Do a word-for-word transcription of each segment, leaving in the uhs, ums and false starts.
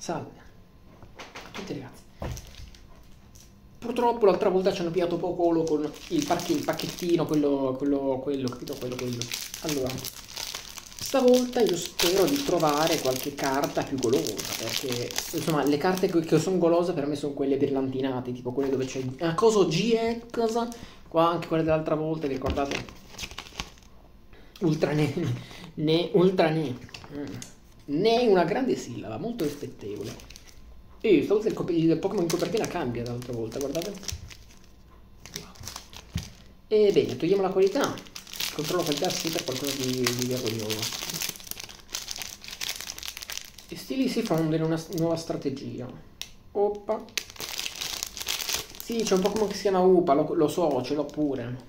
Salve a tutti ragazzi. Purtroppo l'altra volta ci hanno pigliato poco con il, pacche, il pacchettino, quello, quello, quello, capito? Quello, quello. Allora, stavolta io spero di trovare qualche carta più golosa, perché insomma le carte che, che sono golose per me sono quelle brillantinate, tipo quelle dove c'è una cosa G X, qua anche quelle dell'altra volta, vi ricordate? Ultra ne, ne, ultra ne. Mm. Ne una grande sillaba, molto rispettevole. E stavolta il, il Pokémon in copertina cambia dall'altra volta, guardate. E bene, togliamo la qualità. Controllo qualità sì per qualcosa di, di vergognoso. I stili si fondono in una nuova strategia. Oppa. Sì, c'è un Pokémon che si chiama Upa, lo, lo so, ce l'ho pure.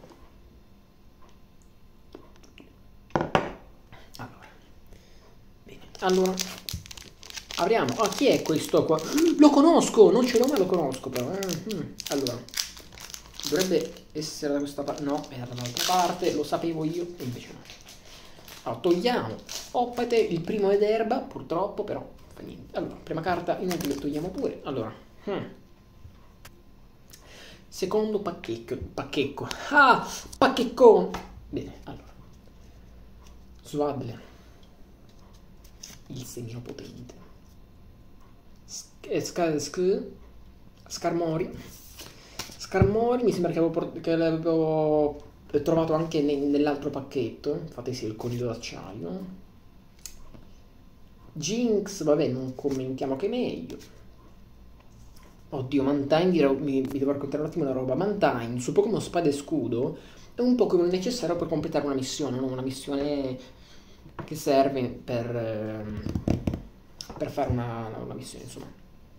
Allora. Bene, allora. Apriamo. Ah, chi è questo qua? Lo conosco, non ce l'ho ma lo conosco però. Allora, dovrebbe essere da questa parte. No, era dall'altra parte, lo sapevo io e invece no. Allora, togliamo. Oppate, il primo è d'erba, purtroppo, però fa niente. Allora, prima carta, inutile, togliamo pure. Allora, hmm. secondo pacchetto. Pacchetto. Ah, paccheccone. Bene, allora. Swabble. Il semino potente. Sc sc Scarmori. Scarmori mi sembra che avevo, che l'avevo trovato anche ne, nell'altro pacchetto. Infatti sì, il coniglio d'acciaio. Jinx, vabbè, non commentiamo che meglio. Oddio, Mantine, mi, mi devo raccontare un attimo una roba. Mantine, su Pokémon Spada e Scudo, è un Pokémon necessario per completare una missione, no? Una missione che serve per, per fare una, una missione, insomma.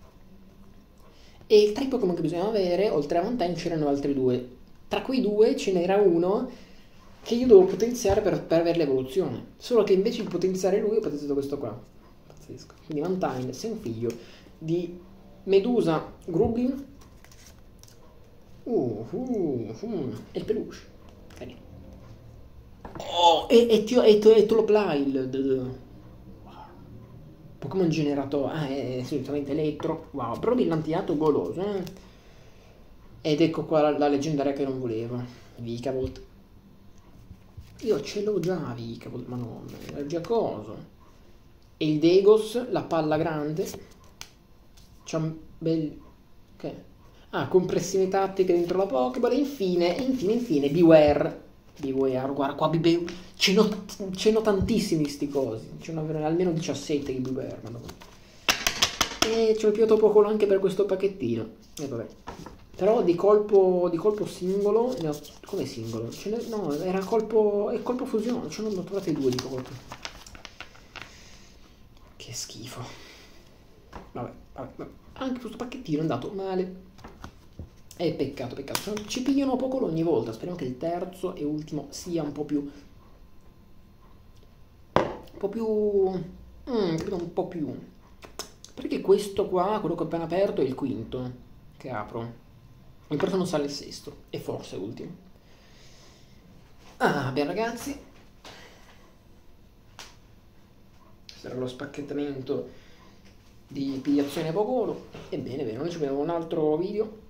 E il tre Pokémon che bisogna avere, oltre a Mantine, c'erano altri due. Tra quei due ce n'era uno che io dovevo potenziare per, per avere l'evoluzione. Solo che invece di potenziare lui ho potenziato questo qua. Pazzesco. Quindi Mantine, sei un figlio di Medusa Grublin. Uh, uh, uh. E il peluche. Carino. Oh, e, e, e, e Toloplile. Pokémon generatore, ah, è solitamente elettro, wow, però brillantiato goloso, eh? Ed ecco qua la, la leggendaria che non volevo, Vikavolt. Io ce l'ho già Vikavolt, ma non, è già coso. E il Degos, la palla grande, c'è un bel... che? Ah, compressione tattiche dentro la Pokéball, e infine, infine, infine, Beware. Beware, guarda qua, ce n'ho tantissimi sti cosi, ce n'ho almeno diciassette di Beware, e ci ho piaciuto poco anche per questo pacchettino, e vabbè. Però di colpo, di colpo singolo, ne ho, come singolo? Ce ne, no, era colpo, è colpo fusione, ce ne ho trovate due di colpo. Che schifo. Vabbè, vabbè, vabbè. Anche questo pacchettino è andato male. Eh, peccato, peccato. Ci pigliano poco ogni volta. Speriamo che il terzo e ultimo sia un po' più... Un po' più... Mm, credo un po' più... Perché questo qua, quello che ho appena aperto, è il quinto che apro. Il prossimo sale il sesto. E forse l'ultimo. Ah, bene ragazzi. Sarà lo spacchettamento di pigliazione Pokoro. Ebbene, bene, noi ci vediamo in un altro video.